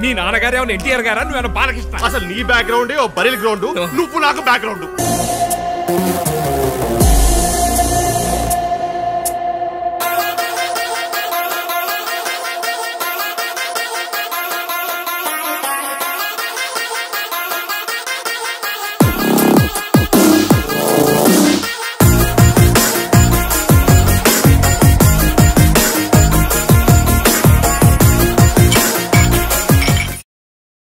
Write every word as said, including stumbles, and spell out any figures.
నీ నాన్నగారు ఏమన్నా ఎన్టీఆర్ గారా నువ్వేమన్నా బాలకృష్ణ? అసలు నీ బ్యాక్గ్రౌండ్ బరిల్ గ్రౌండ్, నువ్వు నాకు బ్యాక్గ్రౌండ్.